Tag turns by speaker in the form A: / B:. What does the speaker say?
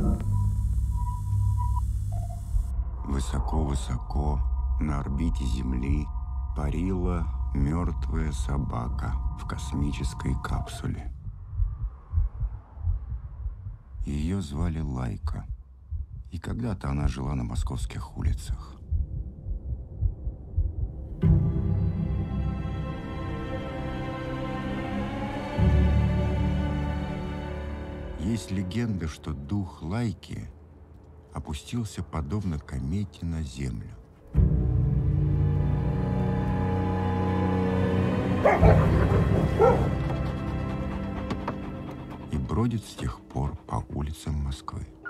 A: Высоко-высоко на орбите Земли парила мертвая собака в космической капсуле. Ее звали Лайка, и когда-то она жила на московских улицах. Есть легенда, что дух Лайки опустился подобно комете на Землю. И бродит с тех пор по улицам Москвы.